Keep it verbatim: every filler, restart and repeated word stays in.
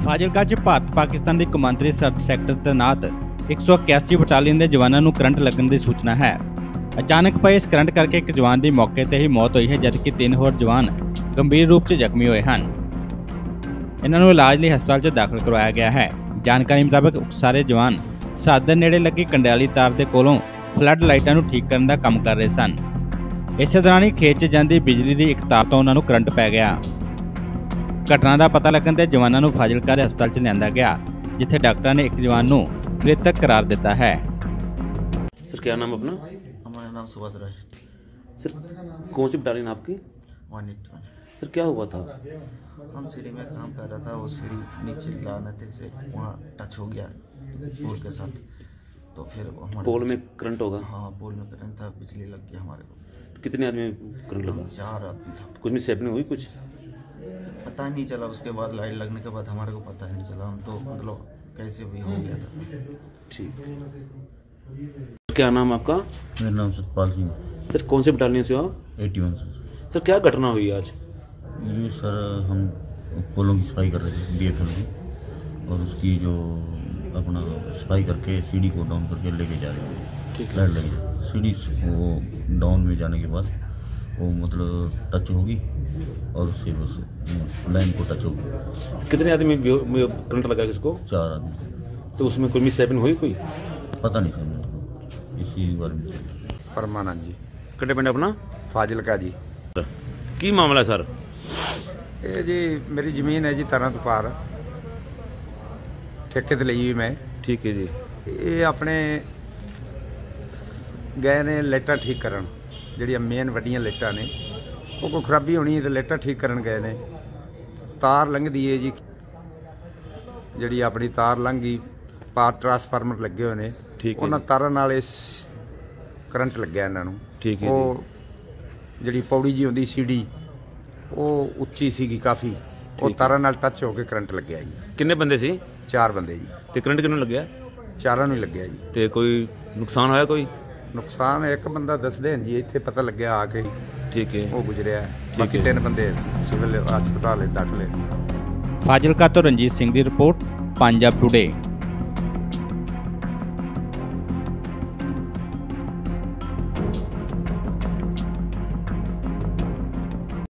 ਫਾਜ਼ਿਲਕਾ 'ਚ ਭਾਰਤ ਪਾਕਿਸਤਾਨ ਦੀ ਕੌਮਾਂਤਰੀ ਸਰਹੱਦ ਸੈਕਟਰ ਤੈਨਾਤ एक सौ इक्यासी ਬਟਾਲੀਅਨ ਦੇ ਜਵਾਨਾਂ ਨੂੰ ਕਰੰਟ ਲੱਗਣ ਦੀ ਸੂਚਨਾ ਹੈ। ਅਚਾਨਕ ਪਏ ਇਸ ਕਰੰਟ ਕਰਕੇ ਇੱਕ ਜਵਾਨ ਦੀ ਮੌਕੇ ਤੇ ਹੀ ਮੌਤ ਹੋਈ ਹੈ, ਜਦਕਿ ਤਿੰਨ ਹੋਰ ਜਵਾਨ ਗੰਭੀਰ ਰੂਪ 'ਚ ਜ਼ਖਮੀ ਹੋਏ ਹਨ। ਇਹਨਾਂ ਨੂੰ ਇਲਾਜ ਲਈ ਹਸਪਤਾਲ 'ਚ ਦਾਖਲ ਕਰਵਾਇਆ ਗਿਆ ਹੈ। ਜਾਣਕਾਰੀ ਮੁਤਾਬਕ ਸਾਰੇ ਜਵਾਨ ਸਰਹੱਦ ਦੇ ਨੇੜੇ ਲੱਗੀ ਕੰਡਿਆਲੀ ਤਾਰ ਦੇ ਕੋਲੋਂ ਫਲੱਡ ਲਾਈਟਾਂ ਨੂੰ ਠੀਕ ਕਰਨ ਦਾ ਕੰਮ ਕਰ ਰਹੇ ਸਨ। ਇਸੇ ਦੌਰਾਨ ਹੀ ਖੇਤ 'ਚ ਜਾਂਦੀ ਬਿਜਲੀ ਦੀ ਇੱਕ ਤਾਰ ਤੋਂ ਉਹਨਾਂ ਨੂੰ ਕਰੰਟ ਪੈ ਗਿਆ। ਘਟਨਾ ਦਾ ਪਤਾ ਲੱਗਣ ਤੇ ਜਵਾਨਾਂ ਨੂੰ ਫਾਜ਼ਿਲਕਾ ਦੇ ਹਸਪਤਾਲ 'ਚ ਲਿਆਂਦਾ ਗਿਆ, जिथे डॉक्टर ने एक जवान को मृतक करार दिता है। सर क्या नाम अपना? हमारा नाम सुभाष राय। सर कौन सी बटालियन आपकी? One eighty one. सर क्या हुआ था? हम सीढ़ी में काम कर रहा था, वो सीढ़ी नीचे लाने थे से वहाँ टच हो गया पोल के साथ, तो फिर हमारे पोल में करंट होगा? हाँ, पोल में करंट था, बिजली लग गया हमारे को। तो कितने आदमी करंट लगा? चार आदमी था। कुछ में सेफ्टी हुई? कुछ पता नहीं चला। उसके बाद लाइट लगने के बाद हमारे को पता ही नहीं चला, हम तो मतलब कैसे भी हो गया था। ठीक। क्या नाम आपका? मेरा नाम सतपाल सिंह। सर कौन से बटालियन से हो आप? Eighty one. सर क्या घटना हुई आज? ये सर हम पोलों की सफाई कर रहे थे बी एफ एल की, और उसकी जो अपना सफाई करके सीढ़ी को डाउन करके लेके जा रहे हैं। ठीक। लाइट लगी, सीढ़ी वो डाउन में जाने के बाद वो मतलब टच होगी और उससे बस लाइन को टच होगी। कितने आदमी करंट लगा किसको? चार आदमी। तो उसमें कोई मिस हैपनिंग हुई? कोई पता नहीं सर, मेरे इसी बारे में। परमानंद जी। कितने पिंड अपना? फाजिलका जी। की मामला सर? ये जी मेरी ज़मीन है जी तरह तो पार, ठेके ते ਲਈ मैं। ठीक है जी। ये अपने गए ने लाइटां ठीक करन, ਜਿਹੜੀਆਂ ਮੇਨ ਵੱਡੀਆਂ ਲਾਈਟਾਂ ਨੇ ਉਹ ਕੋਈ ਖਰਾਬੀ ਹੋਣੀ ਹੈ ਤੇ ਲਾਈਟਾਂ ਠੀਕ ਕਰਨ ਗਏ ਨੇ। ਤਾਰ ਲੰਘਦੀ ਹੈ ਜੀ, ਜਿਹੜੀ ਆਪਣੀ ਤਾਰ ਲੰਘ ਗਈ, ਪਾਰ ਟਰਾਂਸਫਾਰਮਰ ਲੱਗੇ ਹੋਏ ਨੇ, ਉਹਨਾਂ ਤਾਰਾਂ ਨਾਲ ਇਸ ਕਰੰਟ ਲੱਗਿਆ ਇਹਨਾਂ ਨੂੰ। ਠੀਕ ਹੈ। ਉਹ ਜਿਹੜੀ ਪੌੜੀ ਜੀ ਹੁੰਦੀ ਸੀੜੀ ਉਹ ਉੱਚੀ ਸੀਗੀ ਕਾਫੀ, ਉਹ ਤਾਰਾਂ ਨਾਲ ਟੱਚ ਹੋ ਕੇ ਕਰੰਟ ਲੱਗਿਆ ਜੀ। ਕਿੰਨੇ ਬੰਦੇ ਸੀ? ਚਾਰ ਬੰਦੇ ਜੀ। ਤੇ ਕਰੰਟ ਕਿਹਨੂੰ ਲੱਗਿਆ? ਚਾਰਾਂ ਨੂੰ ਹੀ ਲੱਗਿਆ ਜੀ। ਤੇ ਕੋਈ ਨੁਕਸਾਨ ਹੋਇਆ? ਕੋਈ ਨੁਕਸਾਨ ਇੱਕ ਬੰਦਾ ਦੱਸਦੇ ਨੇ ਜੀ, ਇੱਥੇ ਪਤਾ ਲੱਗਿਆ ਆ ਕੇ। ਠੀਕ ਹੈ। ਉਹ ਗੁਜ਼ਰਿਆ। ਬਾਕੀ ਤਿੰਨ ਬੰਦੇ ਸਿਵਲ ਹਸਪਤਾਲ ਦਾਖਲ ਹੈ। ਫਾਜ਼ਿਲਕਾ ਤੋਂ ਰਣਜੀਤ ਸਿੰਘ ਦੀ ਰਿਪੋਰਟ, पंजाब टुडे।